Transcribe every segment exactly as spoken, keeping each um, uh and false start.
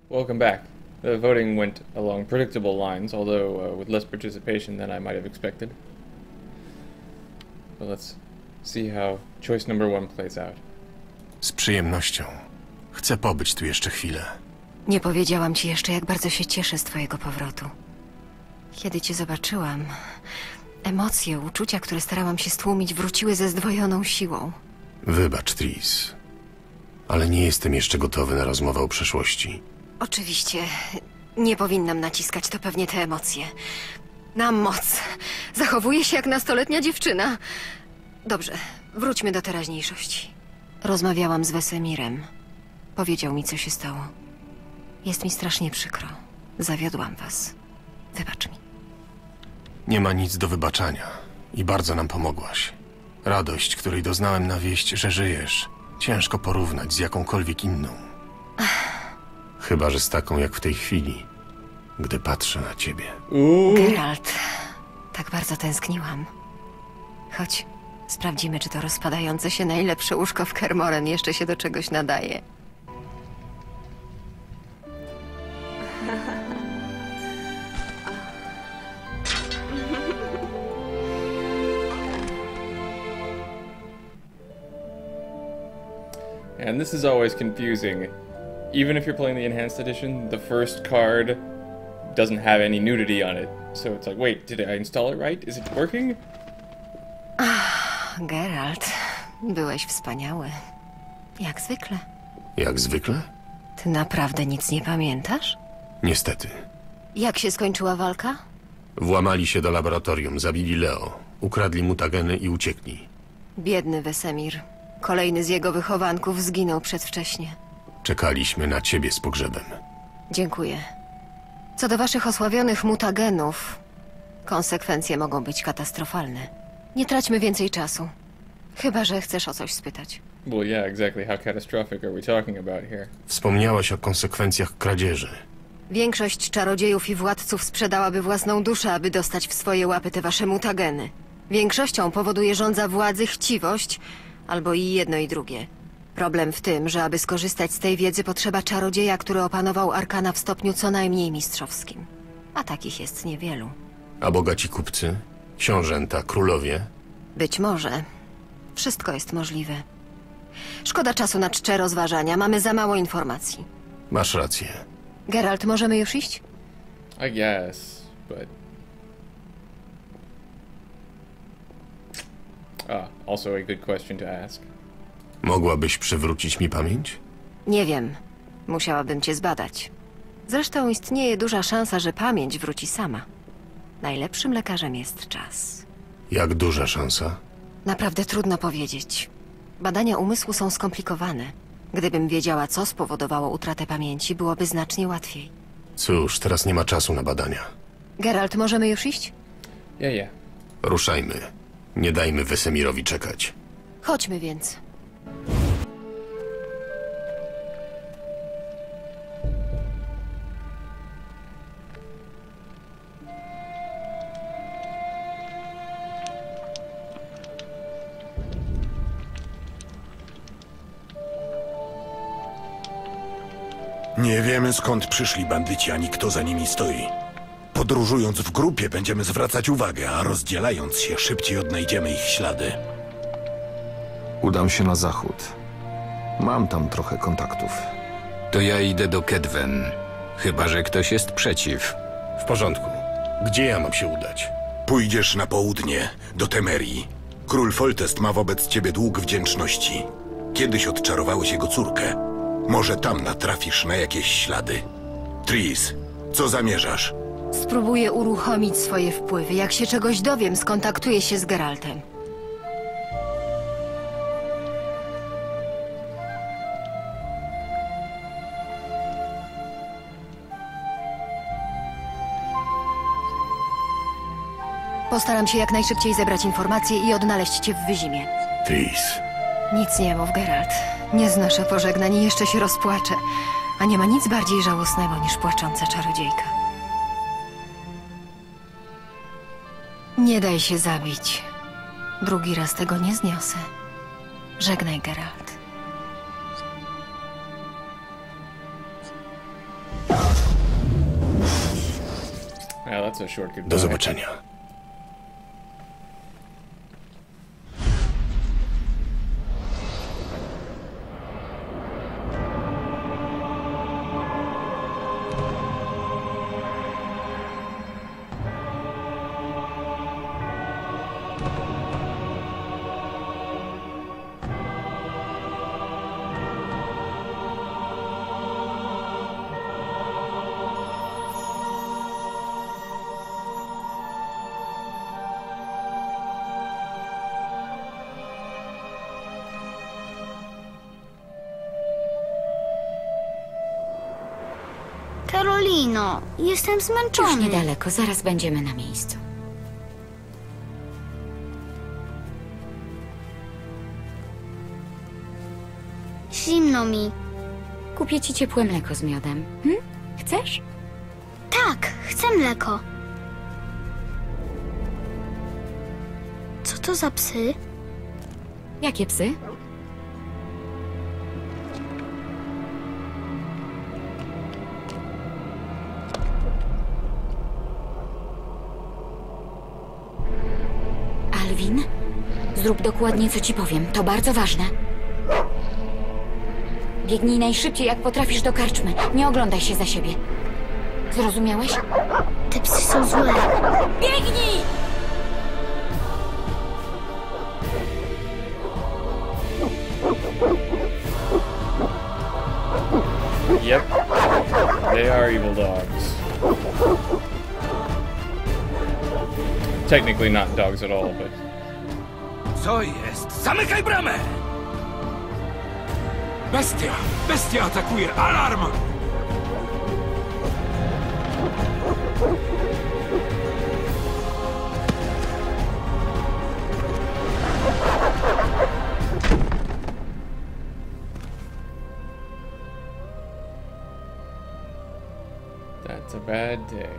Welcome back. The voting went along predictable lines, although uh, with less participation than I might have expected. But let's see how choice number one plays out. Z przyjemnością. Chcę pobyć tu jeszcze chwilę. Nie powiedziałam ci jeszcze, jak bardzo się cieszę z twojego powrotu. Kiedy cię zobaczyłam, emocje, uczucia, które starałam się stłumić, wróciły ze zdwojoną siłą. Wybacz, Tris. Ale nie jestem jeszcze gotowy na rozmowę o przeszłości. Oczywiście, nie powinnam naciskać, to pewnie te emocje. Na moc. Zachowuję się jak nastoletnia dziewczyna. Dobrze, wróćmy do teraźniejszości. Rozmawiałam z Wesemirem. Powiedział mi, co się stało. Jest mi strasznie przykro. Zawiodłam was. Wybacz mi. Nie ma nic do wybaczania. I bardzo nam pomogłaś. Radość, której doznałem na wieść, że żyjesz, ciężko porównać z jakąkolwiek inną. Chyba że z taką jak w tej chwili, gdy patrzę na ciebie. Ooh. Geralt, tak bardzo tęskniłam. Chodź, sprawdzimy, czy to rozpadające się najlepsze łóżko w Kermoren jeszcze się do czegoś nadaje. And this is always confusing. Even if you're playing the Enhanced Edition, the first card doesn't have any nudity on it. So it's like, wait, did I install it right? Is it working? Geralt, byłeś wspaniały. Jak zwykle. Jak zwykle? Ty naprawdę nic nie pamiętasz? Niestety. Jak się skończyła walka? Włamali się do laboratorium, zabili Leo, ukradli mutageny i uciekli. Biedny Wesemir. Kolejny z jego wychowanków zginął przedwcześnie. Czekaliśmy na ciebie z pogrzebem. Dziękuję. Co do waszych osławionych mutagenów, konsekwencje mogą być katastrofalne. Nie traćmy więcej czasu. Chyba że chcesz o coś spytać. Well, yeah, exactly. How catastrophic are we talking about here? Wspomniałaś o konsekwencjach kradzieży. Większość czarodziejów i władców sprzedałaby własną duszę, aby dostać w swoje łapy te wasze mutageny. Większością powoduje żądza władzy chciwość, albo i jedno i drugie. Problem w tym, że aby skorzystać z tej wiedzy potrzeba czarodzieja, który opanował arkana w stopniu co najmniej mistrzowskim. A takich jest niewielu. A bogaci kupcy? Książęta, królowie? Być może. Wszystko jest możliwe. Szkoda czasu na czcze rozważania, mamy za mało informacji. Masz rację. Geralt, możemy już iść? I guess, but... Ah, also a good question to ask. Mogłabyś przywrócić mi pamięć? Nie wiem. Musiałabym cię zbadać. Zresztą istnieje duża szansa, że pamięć wróci sama. Najlepszym lekarzem jest czas. Jak duża szansa? Naprawdę trudno powiedzieć. Badania umysłu są skomplikowane. Gdybym wiedziała, co spowodowało utratę pamięci, byłoby znacznie łatwiej. Cóż, teraz nie ma czasu na badania. Geralt, możemy już iść? Yeah, yeah. Ruszajmy. Nie dajmy Wesemirowi czekać. Chodźmy więc. Nie wiemy, skąd przyszli bandyci, ani kto za nimi stoi. Podróżując w grupie będziemy zwracać uwagę, a rozdzielając się szybciej odnajdziemy ich ślady. Udam się na zachód. Mam tam trochę kontaktów. To ja idę do Kedwen. Chyba że ktoś jest przeciw. W porządku. Gdzie ja mam się udać? Pójdziesz na południe, do Temerii. Król Foltest ma wobec ciebie dług wdzięczności. Kiedyś odczarowałeś jego córkę. Może tam natrafisz na jakieś ślady. Tris, co zamierzasz? Spróbuję uruchomić swoje wpływy. Jak się czegoś dowiem, skontaktuję się z Geraltem. Postaram się jak najszybciej zebrać informacje i odnaleźć cię w Wyzimie. Tris. Nic nie mów, Geralt. Nie znoszę pożegnań i jeszcze się rozpłaczę. A nie ma nic bardziej żałosnego niż płacząca czarodziejka. Nie daj się zabić. Drugi raz tego nie zniosę. Żegnaj, Geralt. Yeah, that's a short goodbye. Do zobaczenia. Karolino, jestem Już zmęczony. niedaleko, zaraz będziemy na miejscu. Zimno mi. Kupię ci ciepłe mleko z miodem. Hm? Chcesz? Tak, chcę mleko. Co to za psy? Jakie psy? Alvin, zrób dokładnie, co ci powiem. To bardzo ważne. Biegnij najszybciej, jak potrafisz, do karczmy. Nie oglądaj się za siebie. Zrozumiałeś? Te psy są złe. Biegnij! Yep. They are evil dogs. Technically not dogs at all, but... Co jest? Zamykaj bramę! Bestia! Bestia atakuje! Alarm! That's a bad day.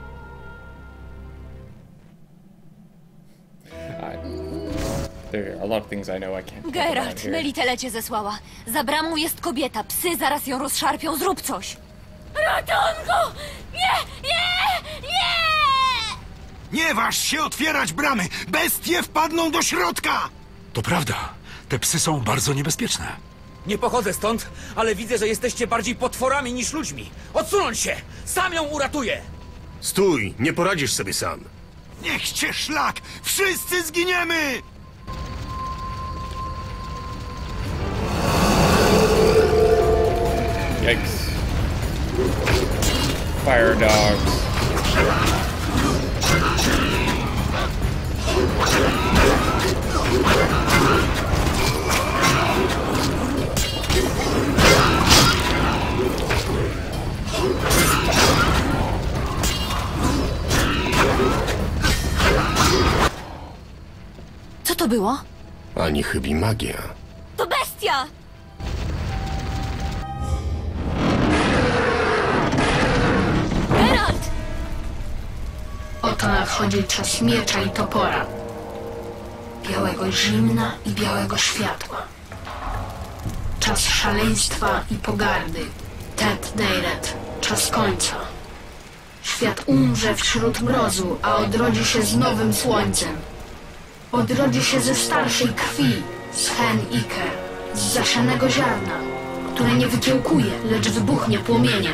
I, there are a lot of things I know I can't talk about Geralt, here. Melitele cię zesłała. Za bramą jest kobieta. Psy zaraz ją rozszarpią. Zrób coś. Ratunku! Nie! Nie! Nie! Nie waż się otwierać bramy! Bestie wpadną do środka! To prawda. Te psy są bardzo niebezpieczne. Nie pochodzę stąd, ale widzę, że jesteście bardziej potworami niż ludźmi. Odsunąć się! Sam ją uratuję! Stój, nie poradzisz sobie sam. Niech cię szlak! Wszyscy zginiemy! Yikes. Fire dogs. Co to było? Ani chybi magia. To bestia! Geralt! Oto nadchodzi czas miecza i topora. Białego zimna i białego światła. Czas szaleństwa i pogardy. Tet Deiret. Czas końca. Świat umrze wśród mrozu, a odrodzi się z nowym słońcem. Odrodzi się ze starszej krwi, z Hen Iker, z zasianego ziarna, które nie wykiełkuje, lecz wybuchnie płomieniem.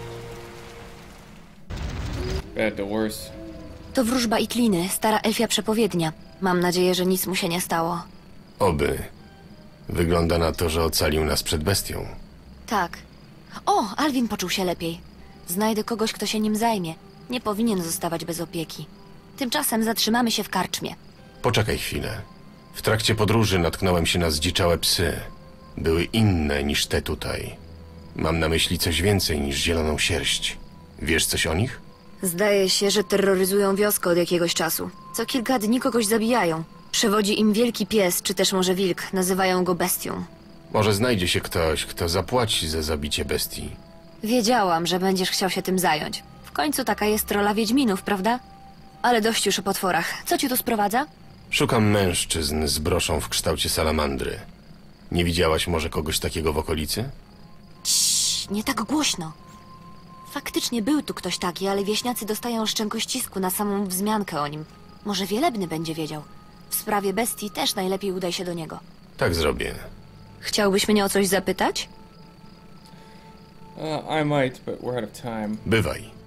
Bad to worse. To wróżba Itliny, stara elfia przepowiednia. Mam nadzieję, że nic mu się nie stało. Oby. Wygląda na to, że ocalił nas przed bestią. Tak. O, Alvin poczuł się lepiej. Znajdę kogoś, kto się nim zajmie. Nie powinien zostawać bez opieki. Tymczasem zatrzymamy się w karczmie. Poczekaj chwilę. W trakcie podróży natknąłem się na zdziczałe psy. Były inne niż te tutaj. Mam na myśli coś więcej niż zieloną sierść. Wiesz coś o nich? Zdaje się, że terroryzują wioskę od jakiegoś czasu. Co kilka dni kogoś zabijają. Przewodzi im wielki pies, czy też może wilk. Nazywają go bestią. Może znajdzie się ktoś, kto zapłaci za zabicie bestii. Wiedziałam, że będziesz chciał się tym zająć. W końcu taka jest rola wiedźminów, prawda? Ale dość już o potworach. Co ci tu sprowadza? Szukam mężczyzn z broszą w kształcie salamandry. Nie widziałaś może kogoś takiego w okolicy? Ciii, nie tak głośno. Faktycznie był tu ktoś taki, ale wieśniacy dostają szczękościsku na samą wzmiankę o nim. Może Wielebny będzie wiedział. W sprawie bestii też najlepiej udaj się do niego. Tak zrobię. Chciałbyś mnie o coś zapytać? Uh, I might, but we're out of time. Bywaj.